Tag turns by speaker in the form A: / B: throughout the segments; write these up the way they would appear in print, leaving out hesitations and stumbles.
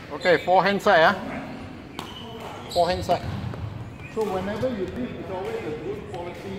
A: Okay, forehand side, forehand side. So whenever you lift, it's always a good quality.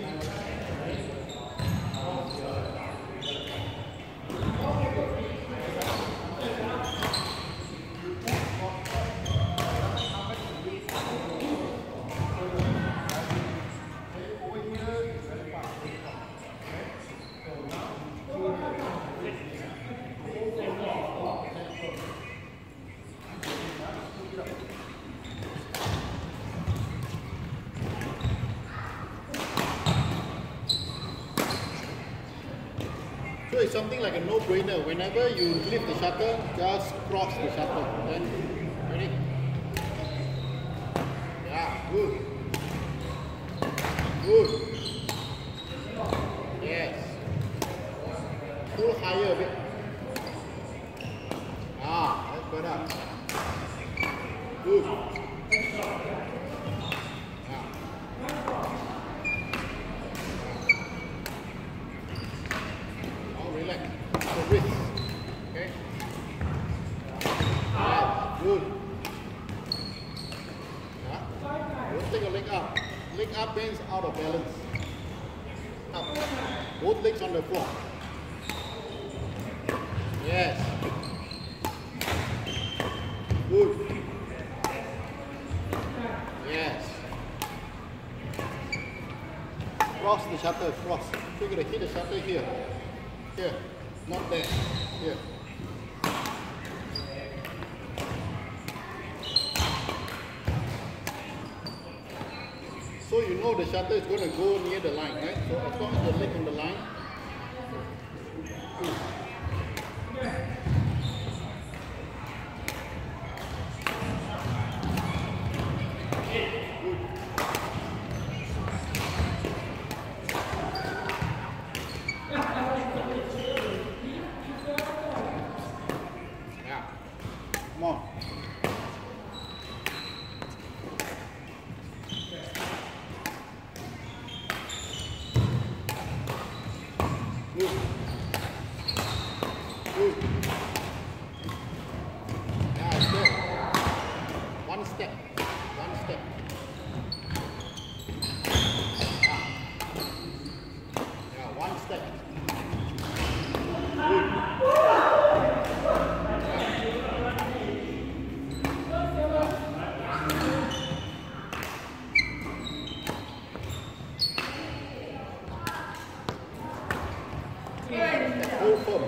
A: So it's something like a no-brainer. Whenever you lift the shutter, just cross the shutter. Then, ready? Yeah, good. Good. Yes. Pull higher a bit. Ah, that's better. Good. Relax. The wrist. Okay. Yeah. Good. Yeah. Don't take your leg up. Leg up means out of balance. Up. Both legs on the floor. Yes. Good. Yes. Cross the shutter. Cross. So you're going to hit the shutter here. Here, not there. Here. So you know the shutter is going to go near the line, right? So as long as the leg on the line. Come on. Good. Good. Yeah, step. One step. One step. Yeah, one step. Good. Hold firm.